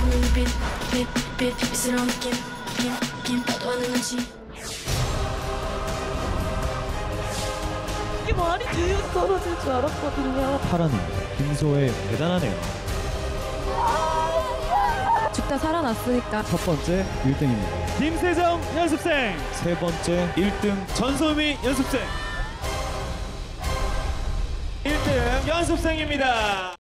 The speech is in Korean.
비스러운 느낌 나도 하는 건지 이게 말이 뒤에 떨어질 줄 알았거든요. 파라는 김소혜 대단하네요. 죽다 살아났으니까. 첫 번째 1등입니다. 김세정 연습생. 세 번째 1등 전소미 연습생. 1등 연습생입니다.